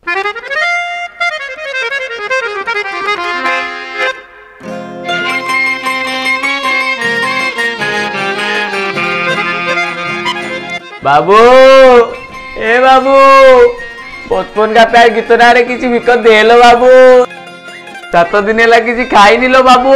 बाबू ए बाबू बचपन का प्यार गीत ना रे किसी विकत दे लो बाबू 7 दिन है किसी खाई नहीं लो बाबू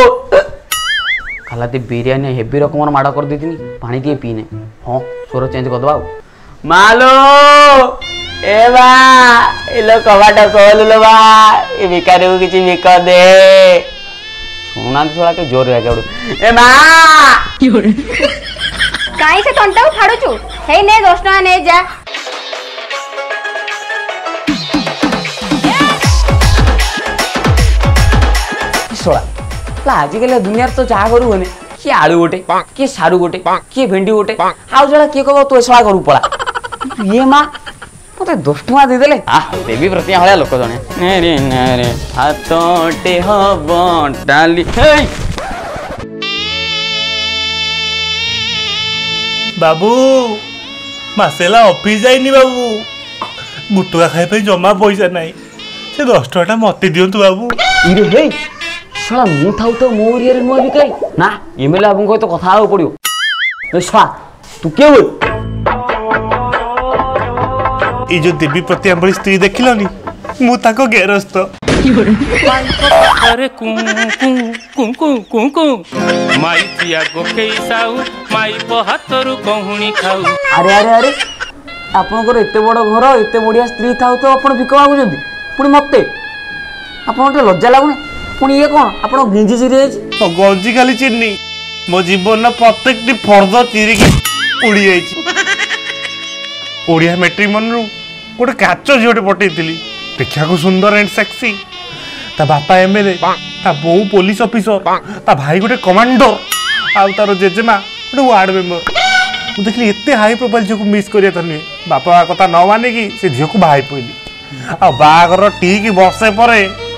खाला बिरियानी हेवी रकम माड़ कर दी पानी टे पीने हाँ स्वर चेंज कर दबा मालो ए बा लो कबाट खोल लो बा ये भिखारी को किसी विक दे सुना थोड़ा के जोर ए मां काई से तंटा फाड़ुचु हे ने 10 टका ने जा सोला आजिकल दुनिया तो चाह करू हने किए आलू गोटे किए सारू गोटे किए भेंडी गोटे हाउ जड़ा किए कह तू एसला करू पड़ा ये माँ मत 10 टका देदेले देवी प्रतिज्ञा भाया लोक जने हाथटे हम डाली बाबू मसेला ऑफिस जाइनी बाबू गुटुका खाई जमा पैसा नहीं से 10 टका मत दिंतु बाबू इरे हे साला मु थाउ तो मो एरिया रे नुआ बिकाई ना एमएलए बाबू को तो कथा आउ पड़ियो ए साला तू के हो ई जो देवी प्रति हमर स्त्री देखिलनी मु ताको गेरस्त अरे कु कु कु कु कु माई पिया गोके साउ माई बहातरु कहूनी खाऊ अरे अरे अरे आपनकर एते बड़ घर एते बढ़िया स्त्री थाउ तो आपण भिक मागुचंदी पुणी मते आपण के लज्जा लागुनी पुणी ये कौन आपण गिंजी चिरी तो गंजी खाली चिन्नी मो जीवन प्रत्येक फर्द चिरिकी उड़ी जाइछि ओडिया मैट्रिमोनी रु गोटे काच झीटे पठेइथिली देखा को सुंदर एंड सेक्सी ता बापा एमएलए ता बो पुलिस ऑफिसर ता भाई गोटे कमांडर आ तार जेजेमा गोटे वार्ड मेंबर मु देखली एते हाई प्रोफाइल झील को मिस करिया त नहीं बापा कथा न माने कि से झील को भाई पइली आ बागर ठीक वर्षे परे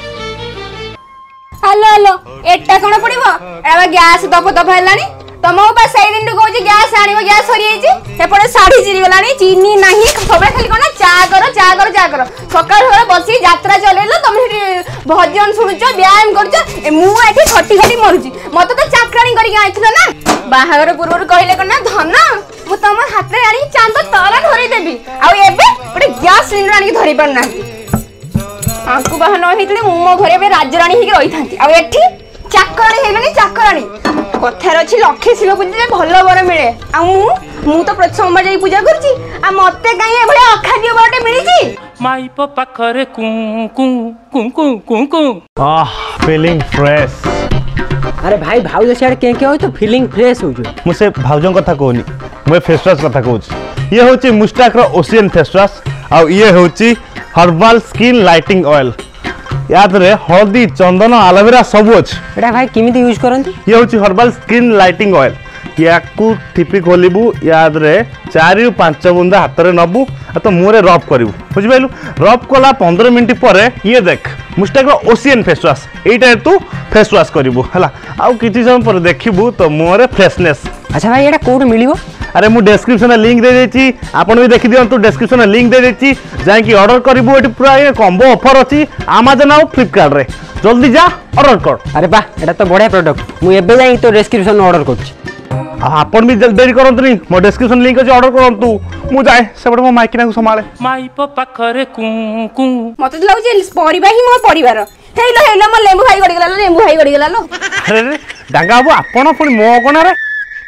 हेलो हेलो एटा कोन पड़िबो एबा गैस दफ दफ हेलानी तमो बस सही दिन को जी गैस आनिबो गैस सरी आइछि एपटे साड़ी चिरी गलानी चीनी नाही सबे खाली कोन चा करो सकाळ होरे बसी यात्रा चलेलो तुम भजन सुनुचो व्यायाम करछो मु एठी खटी खटी मरुची मते तो चाकरानी करी आइथिलो ना बाहागर पूर्व कहले कोन धन मु तम हाथ रे आनी चांद तारा धरि देबी आ एबे ओटे गैस सिलेंडर आनी धरि परना आंकु बाहन होइतले मो घरे बे राजरानी ही रही थांती आ एठी चाकरानी हेलनी चाकरानी कथार अछि लक्ष्मी शिव पूजा भल बर मिले आ मु तो प्रति सोमवार जाई पूजा करछि आ मते काई ए भले अखाद्य बरटे मिलिछि माई पाखरे कु कु कु कु कु कु फीलिंग फ्रेश अरे भाई भाउज सियाड़ के हो तो फीलिंग फ्रेश हो जो मुझे भाउजों कथा कहनी मैं फेस वाश कथा कहूँ ये हूँ मुस्टाक ओशियन फेस वाश आ ये हूँ हर्बाल स्किन लाइटिंग ऑयल याद रे हल्दी चंदन एलोवेरा सब अच्छे एटा भाई किमिति यूज करंती ये हूँ हर्बाल स्किन लाइटिंग ऑयल या ठिपी खोलू याद रे 4 ରୁ 5 बुंदा हाथ में नबू तो मुहरे रब करू बुझिपारू रब कला 15 मिनट पर ये देख मुस्टाक ओशियन फेस वाश यहीटा तू फेस वाश करू है आउ किसी समय पर देखू तो मुहरे फ्रेशनेस। अच्छा भाई एटा कोड मिलिबो अरे मु डिस्क्रिप्शन में लिंक दे देछि आपण भी देखि दियंतु डिस्क्रिप्शन में लिंक दे देछि जाय कि ऑर्डर करिवो एटी पूरा ये कॉम्बो ऑफर अछि Amazon और Flipkart रे जल्दी जा ऑर्डर कर। अरे बा एटा तो बढ़िया प्रोडक्ट मु एबे जाई तो डिस्क्रिप्शन में ऑर्डर करछि आपण भी देरी करंतु मो डिस्क्रिप्शन लिंक अछि ऑर्डर करंतु मु जाय सेबड मो माइकिना को संभाळे माई पाखरे कु कु मते लागु परिबा ही मो परिवार हेलो मो लेंबू भाई गडी गेला लो अरे रे डांगा बाबू आपण पुनी मो कोना रे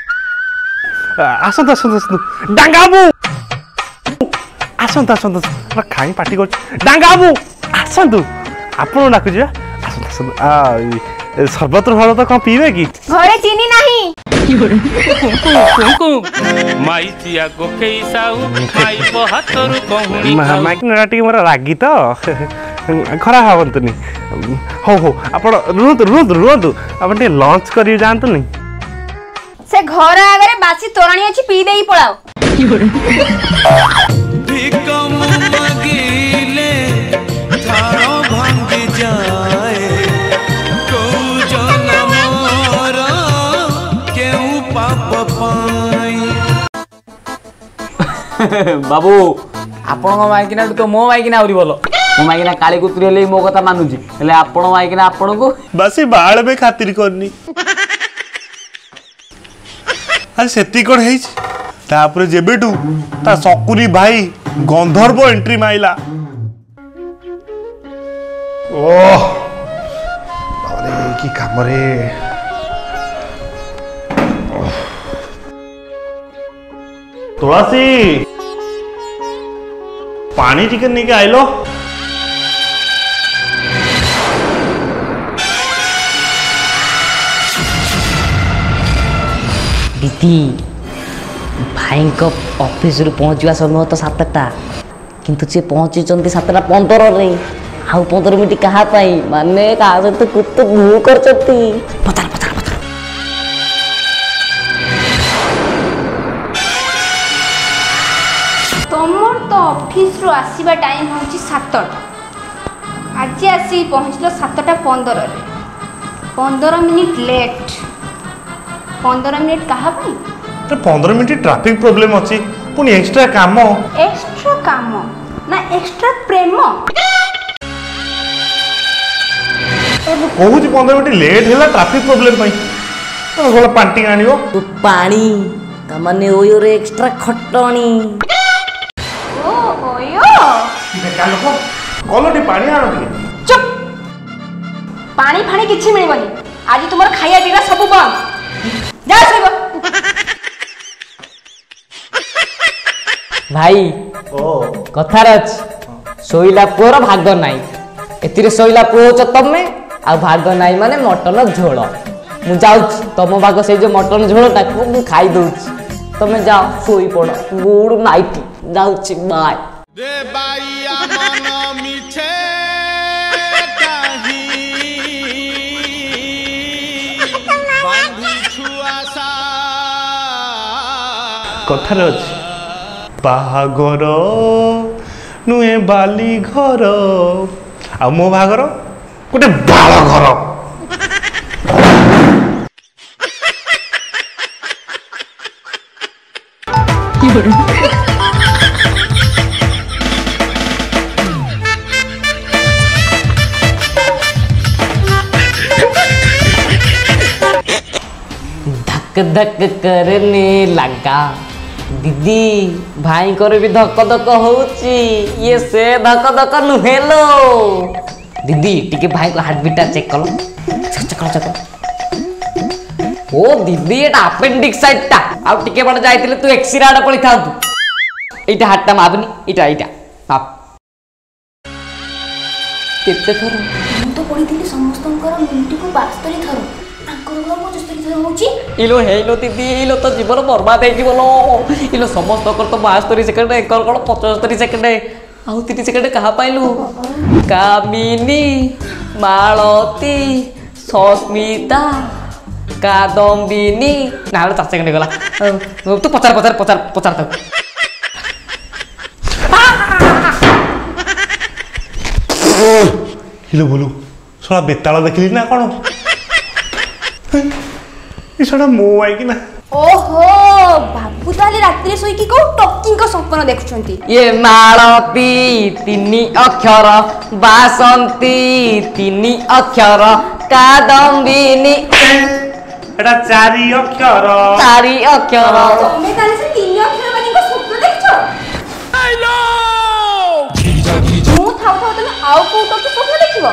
आसंत आसंत डांगा बाबू आसंत आसंत खाई पार्टी कर डांगा बाबू आसंत आपण डाकु जे आसंत आसंत आ सरबत तो कौन पीवे कि घरे चीनी नहीं माई चिया गोके साउ माई बहातरु कहूनी माइक नाटी मोर रागी तो खरा हवंतनी हो हो आपण रुहंतु आपण टे लंच करी जानतनी से घर आगे बासी तोराणी अछि पी देई पळाओ बाबू ଆପଣଙ୍କ ମାଇକିନା ତ ମୋ ମାଇକିନା ଆହୁରି ଭଲ। ମୋ ମାଇକିନା କାଳି କୁତୁରି ହେଲେ ମୋ କଥା ମାନୁଛି, ହେଲେ ଆପଣ ମାଇକିନା ଆପଣଙ୍କୁ ବାସି ବାଳ ବି ଖାତିର କରିନି। ଆରେ ସେତିକି କ'ଣ ହେଇଛି, ତାପରେ ଯେବେଠୁ ତା ସକୁରି ଭାଇ ଗନ୍ଧର୍ବ ଏଣ୍ଟ୍ରି ମାଇଲା, ଓଃ କି କାମରେ। ତୁଳସୀ ପାଣି ଟିକେ ନେଇକି ଆଇଲ। दीदी भाई ऑफिस पहुँचवा समय तो 7टा किंतु सी पहुँची 7:15 रे आउ 15 मिनट क्या माने क्या सहित कुत भू कर पचार पचार पचार तमर तो ऑफिस रो आसीबा टाइम होची 7टा आज आसी पहुँचलो 7:15 रे 15 मिनिट लेट 15 मिनिट कहा पाई 15 मिनट ट्रैफिक प्रॉब्लम अच्छी पुणी एक्स्ट्रा काम ना एक्स्ट्रा प्रेम कहूँ 15 मिनट लेट है ट्रैफिक प्रॉब्लम गला पांटी आनियो तू पानी तमने ओयो रे एक्स्ट्रा खटणी ओ ओयो कलटी पानी आनो टी चुप पानी फाणी किछि मिलबनी आज तुमर खाया पीवा सब बंद जा सोइबो भाई कथार अच्छी शोला पुअर भाग नाई एतिरे शोला पुओ तमें आ भाग नाई माने मटन झोल मु जाऊँ तुम भाग से जो मटन झोलटा को खाई दूची तमें जाओ शोई पड़ गुड नाइट जाऊँ बाय कथार अच्छी बाहागर नुहे बाली घर आ मो बाहागर गोटे बाल घर धक धक करने लगा दीदी भाई को भी धक धक होची ये से धक धक नुहेलो दीदी टिके भाई को हार्ट बीटा चेक करो चकल चकल ओ दीदी एटा अपेंडिक्स साइड ता आ टिके बड जाइतिले तू एक्सरे आडे पळी थांतु एटा हार्ट मापनी एटा माप केते थर ମୁଁ ତ ପଢିଥିଲି ସମସ୍ତଙ୍କର ମିନିଟକୁ 72 ଥର ତାଙ୍କର କଣ 75 ଥର ହୋଉଛି इलो हेलो दीदी इलो तो जीवन बर्बाद है जीवन इलो समस्त कर तो 72 सेकंड एकर कोन 75 सेकंड आउ 30 सेकंड कहा पाइलु कामिनी मालती सस्मिता कादम्बिनी ना 4 सेकंड गला तू पचार पचार पचार पचार तक हिलो बोलू सोला बेताल देखली ना कौन इसा मो आई कि ना ओहो बाबू ताले रात्रि सोई की को टॉकिंग को सपन देखुछंती ये मालती 3 अक्षर बासंती 3 अक्षर कादम्बिनी एटा 4 अक्षर 4 अक्षर तमे ताले से 3 अक्षर वाली को सपन देखछो हेलो मु थाउ थाउ तमे आउ को टॉकिंग सपन देखिबो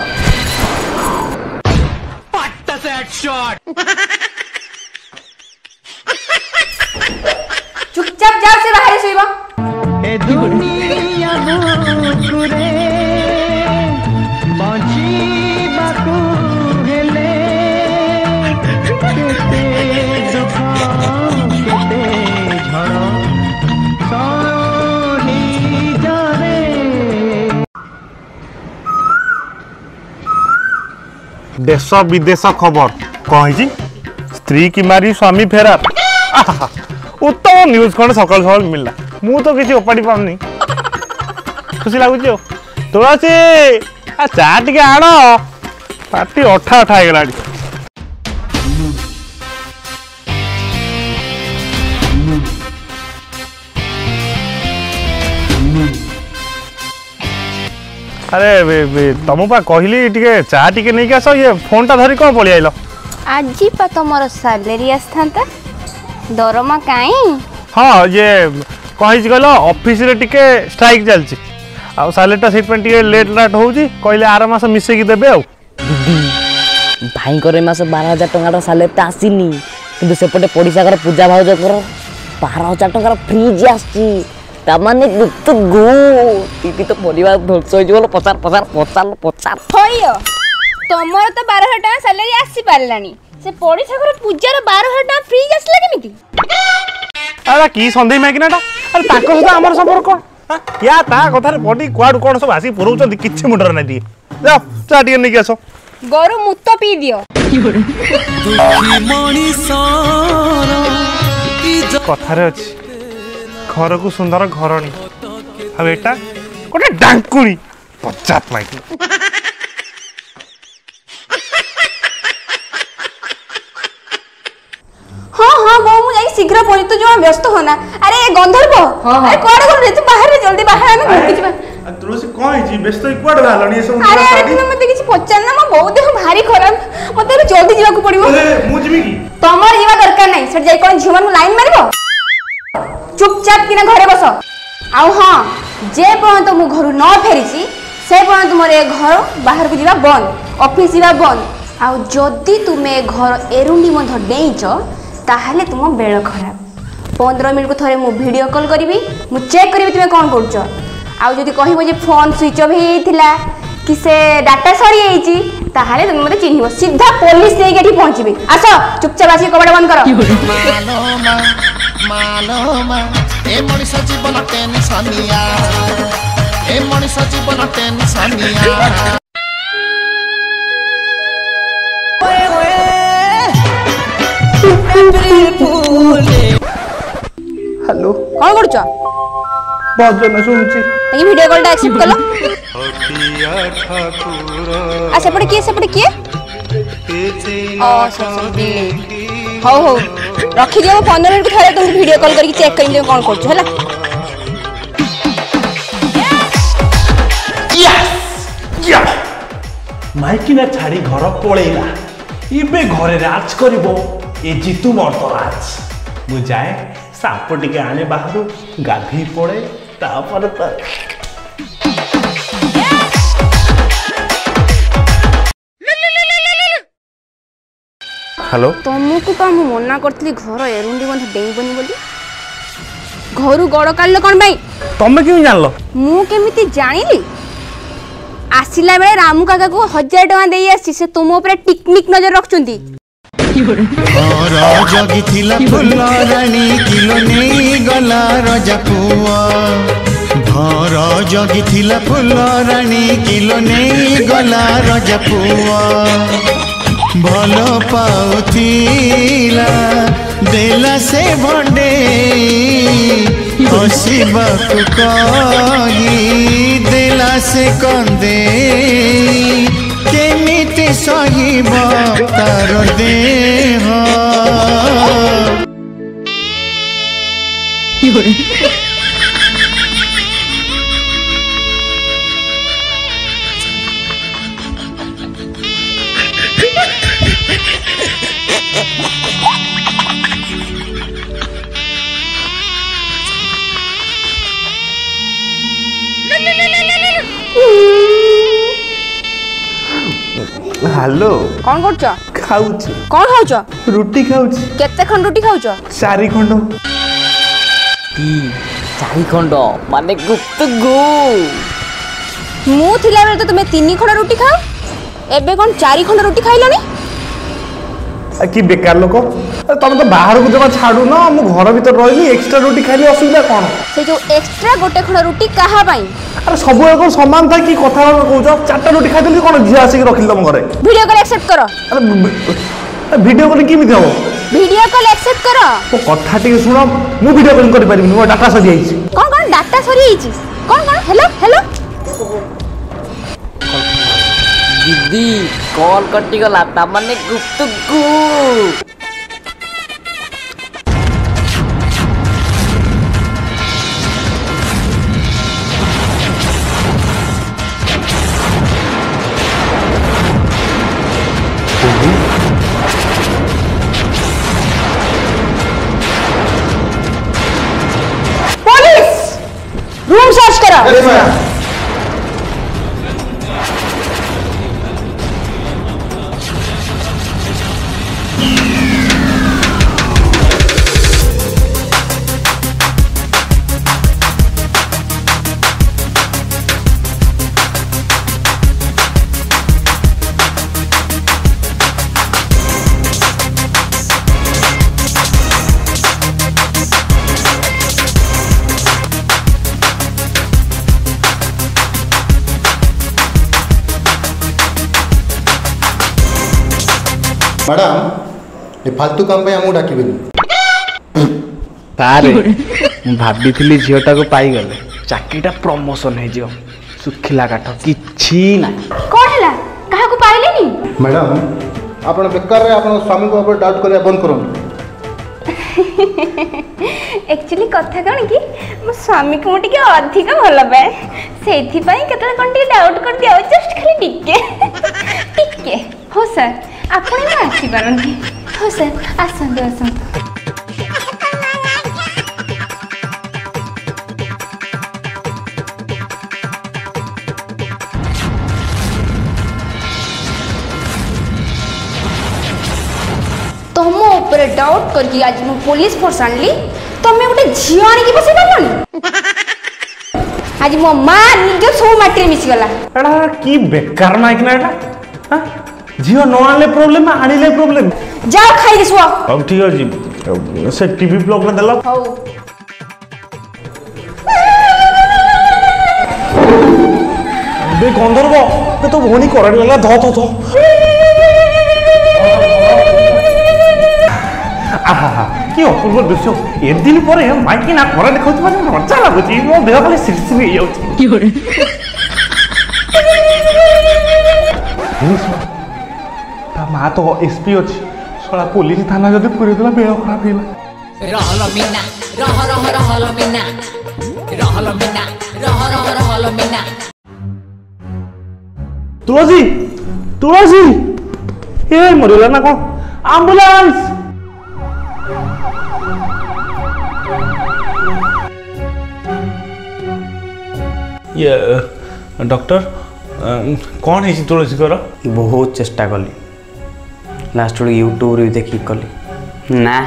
पट्टा से हेडशॉट चुपचाप जाओ से बाहर सोइबा ए दुनिया बुकुरे बांची बाकू हेले केते दुख केते झड़ सोही जारे देश विदेश खबर कही स्त्री की मारी स्वामी फेरार उत्तम न्यूज कौन सकाल सकाल मिलला मु तो किसी ओपाड़ी पाऊनी खुशी लगुच तुलसी आ चा टे आण पार्टी अठा अठा हो गला अरे तुम पा कहली टिके चा टिके नहीं आस ये फोन टा धरी कौन पलि आइल आज पा तुमर सालेरी आसता दरमा काई हाँ ये कही कहल ऑफिस रे टिके स्ट्राइक चलची आ सालेटा से टिके लेट लाट होउची कहले आर मास मिसेकी देबे आ दीदी भाई को मास 12,000 टଙ୍କା सालेटा आसीनी किंतु सेपटे पड़िसा घर पूजा भाउज कर 12,000 टଙ୍କା फ्रीज आसी तामाने गुप्त गो टीटी तो परिवार ध्वंस हो जो पचार पचार पचार पचार होइयो तमर तो 12,000 टଙ୍କା सालेरी आसी पारलानी से पड़िसा घर पूजार 12,000 टଙ୍କା फ्रीज आसला केमिति अरे की संदेह मैकिनाटा अरे ताको सदा हमर संपर्क कोन या ता कथारे बडी क्वाड कोन सब आसी पुरउचंदी किछि मुंडर नै दिए जा चा टिके नै आसो गरु मुत्त पी दियो कथारे अछि घर को सुंदर घरणी अब एटा गोटे डांकुरी पचात माइक हाँ वो मु जाई शीघ्र पड़ी तो जो व्यस्त होना अरे गंधर्व अरे कोड कर रे तू बाहर रे जल्दी बाहर आना किछ तुलसी कोइ जी व्यस्त क्वाड भालनी सब अरे अरे तुम मते किछ पचार ना मो बहुत देह भारी खराब मते जल्दी जीवा को पड़िबो अरे मु जीवी की तमर जीवा दरकार नहीं सर जाई कोन झुमन लाइन मारिबो चुपचाप किना घरे बस आउ हाँ जे पर्यंत मु घर न फेरीची से पर्यंत मोर ए घर बाहर को जीवा बंद ऑफिस जीवा बंद आउ जदी तुमे घर एरुंडी मध डेइच ताहले तुम बेल खराब 15 मिनिट को थरे मु वीडियो कॉल करिवि मु चेक करिवि तुमे कोन करछ आउ जदी कहिबो जे फोन स्विच ऑफ हेइथिला कि से डाटा सरी हेइची ताहले तुम मते चिन्हिबो सीधा पुलिस देके एठी पहुंचबी आसो चुपचाप आसी कबाड़ बंद करो मालोमा ए मଣିଷ ଜୀବନ ଟେନସନିଆ ए मଣିଷ ଜୀବନ ଟେନସନିଆ हेलो कौन करछ भजन सुनची ये वीडियो कॉल टा एक्सेप्ट कलो आ सेपटे किए ओ सब हो हो रखी दियो 15 मिनिट को थरे तुम वीडियो कॉल करके चेक करिम कोन करछ हला माइकिना छाड़ी घर पळेला इबे घरे राज करिवो ए जितु मर्तराज मु जाए साप टिके आने बाहरु गाधी पड़े तापर हेलो तुमको पा मु मना करथली घर एरुंडी बंध डेइबनी बोली घरु गड़ काढलो कोन भाई तमे क्यों जानलो मु केमिति जानिली आसिला बेले रामू काका को 1000 टका देई आसी से तुम ऊपर टिकनिक नजर रखचुंदी घर जगिथिला फुल रानी किलो नेई गला रजा पुआ घर जगिथिला फुल रानी किलो नेई गला रजा पुआ भलो पाउथिला देला से भंडे हसीबाकु कही देला से कंदे केमिति सहिब तार देह हेलो कौन करछ खाउची कौन खाउछ रुटी खाउची केते खंड रोटी खाउछ 4 खंड 4 खंड माने गुप्त गो मु थिला बेले तो तुमे 3 खंड रोटी खाओ एबे कोन 4 खंड रोटी खाइलनी कि बेकार लोक तुम तो बाहर को जमा छाड़ू ना मु घर भीतर रही एक्स्ट्रा रोटी खाइले असुविधा कौन से जो एक्स्ट्रा गोटे खंड रोटी कहा पाई अरे सब एक समान था कि कथा कहूछ 4टा रोटी खाइदेली कौन झी आसिक रखिल तुम घरे वीडियो कॉल एक्सेप्ट करो अरे वीडियो कॉल केमिति हो वीडियो कॉल एक्सेप्ट करो ओ कथा टिके सुनो मु वीडियो कॉल कर परिबिनी मो डाटा सरी आइछि कौन डाटा सरी आइछि कौन हेलो हेलो दीदी कॉल कटी गला ता माने गुप्त गो मैडम ये फालतू काम पे हमू डाकिबेनी तारे भाभी झीटा को पाईगले चाकरीटा प्रमोशन है जो सुखिला काठ किछि ना कौन है कहा को पाइलेनी मैडम आपण बेकार रे आपण स्वामी को ऊपर डाउट करया बंद करो एक्चुअली कथा कौन कि मो स्वामी को मुझे अधिक भल पाए से कौन डाउट कर दिया जस्ट खाली टिके टिके हो सर आपण भी आसीपारती हो सर आसतु आसतु तुम ऊपर डाउट करके आज मु पुलिस फोर्स आणली तमे गोटे झियो आनी की बसे पाबनी आज मो मां निज सो माटी मिस गला एडा की बेकार माइक ना एडा हां झियो न आले प्रॉब्लम आनिले प्रॉब्लम जाओ खाई दे सुआ अब ठीक है जी से टीवी ब्लॉग में देला हो बे गंधर्व ते तो भोनी करड गला ध ध ध आहा की अपूर्व दृश्य ए दिन पर माइक ना कर देखौछ माने मजा लागुची मो देह खाली सिरसिर हो जाउची की होरे ता मा तो एसपी अछि सला पुलिस थाना जदी पुरे देला बेळ खराब हेला रहल मिना रहल मिना रहल मिना तुलसी तुलसी ए मरला ना को एम्बुलेंस ये डॉक्टर कौन है तुलसी कर बहुत चेष्टा कली लास्ट यूट्यूब रे देखी कली ना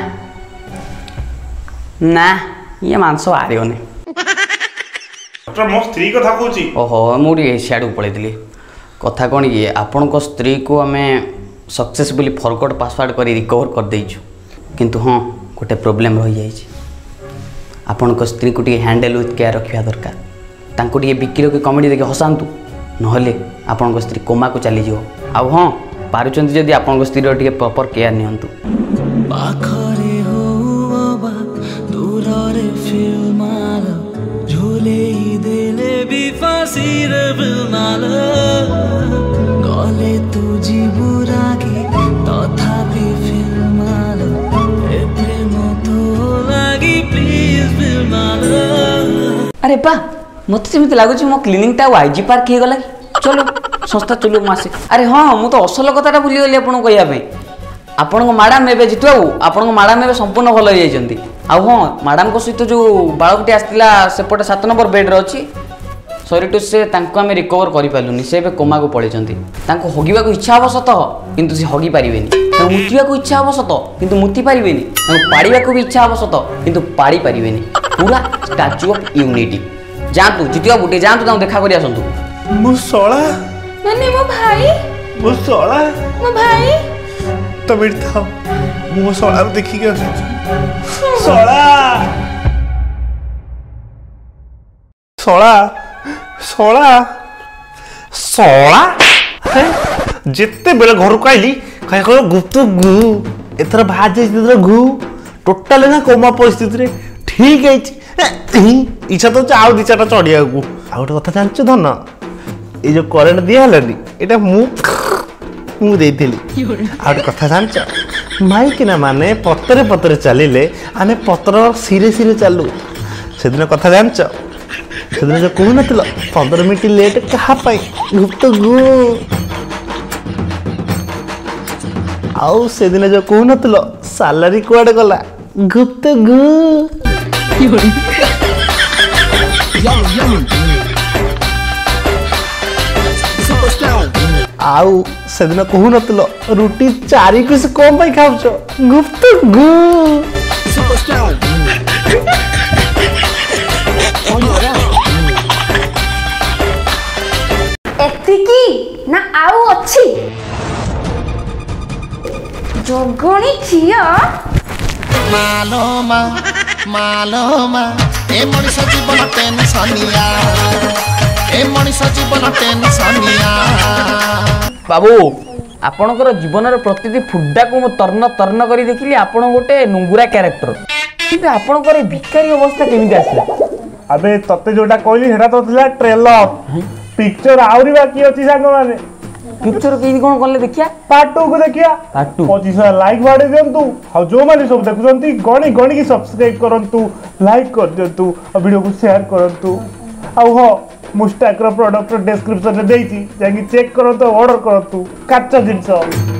ना ये मांस आरियोनी डॉक्टर मो स्त्री कथा कहूची ओहो मुझे सियाड़ू पलैली कथा कौन कि आपण स्त्री को आम सक्सेसफुली फॉरगॉट पासवर्ड कर रिकवर कर देइछु किंतु हाँ गोटे प्रोब्लेम रही जाइए आपण स्त्री को हैंडल विथ केयर रखा दरकार तांको टिके बिक्री के कमेडी देखि हसांतु नहले आपण स्त्री कोमा को चली जिवो आउ हाँ पारुचंती जदि आपण स्त्री टिके प्रॉपर केयर नियंतु पाखरे हो बाबा दूर रे फिल्माल झोले देले भी फांसी रे फिल्माल गले तुझी बुरागी तथापि फिल्माल ए प्रेम तो लागी प्लीज फिल्माल अरे बा मत सेमती लगुच मो क्लिनिक आईजी पार्क हो गला चलो संस्था चलो मासे अरे हाँ मुझे तो असल कथा भूली गली आपको कहवाई आपण मैडम एवं जितु बाबू आपण मैडम एवं संपूर्ण भल हो जाती आउ हाँ मैडम को सहित जो बालकटी आसला सेपटे 7 नंबर बेड्रे अच्छी सरी टू से आम रिकवर करूँ से कोमा को पलैंती हगिबा इच्छा हम सत किंतु से हगी पारे मुतिबा इच्छा हम सत किंतु मुति पारे पाड़ा भी इच्छा हम सत किंतु पाड़ी पारे पूरा स्टाच्यू ऑफ यूनिटी जातु जितिया बुटे जातु देखा कर आसतु मुसला नन्हे मो भाई मुसला मो भाई तब था मो सला देखी के सला सला सला सला जिते बेले घर को आइली कह कह गुप्त गु एथर भाज गु टोटाल ना कोमा परिस्थिति रे ठीक है इच्छा तो आउ दी चार चढ़िया को आ गोटे कथा जानछु धन ये जो करेंट दिया हलानी एटा मु देइथिली आ गोटे कथा जानछ माइकिना माने पतरे पतरे चलिले आमे पतर सिरे सिरे चालू सेदिन कथा जानछ सेदिन जो कहू नथिल 15 मिनिट लेट कहा पाई गुप्त गु आउ सेदिन जो कहू नथिल सैलरी कुआडे गला गुप्त गु आउ सेदिन कहू नतलो रुटी 4 कुछ कम पाई खाउछो गुप्त गु एतिकी ना आउ अछि जोगणी छिया मालोमा मालोमा ए मଣିଷ ଜୀବନ ଟେନସନିଆ ए मଣିଷ ଜୀବନ ଟେନସନିଆ बाबू आपणकर जीवन प्रतिटी फुड्डा को मु तर्न तर्न करी देखिली आपण गोटे नुंगुरा कैरेक्टर किंतु आपणकर भिखारी अवस्था केमिति आसला अबे तते जोटा कहली हेडा तो थिला ट्रेलर पिक्चर आउरी बाकी अछि सांग माने पिक्चर केदी कोन करले देखिया पार्ट 2 को देखिया पार्ट 2 25 लाइक बाड़े दियंतु आ जो माने सब देखुचंती गणी गणी की सब्सक्राइब करंतु लाइक कर दियंतु आ वीडियो को शेयर करंतु आ हो मुस्टाक रो प्रोडक्ट डिस्क्रिप्शन रे देइची जाकी चेक करंतु ऑर्डर करंतु काचा जिंस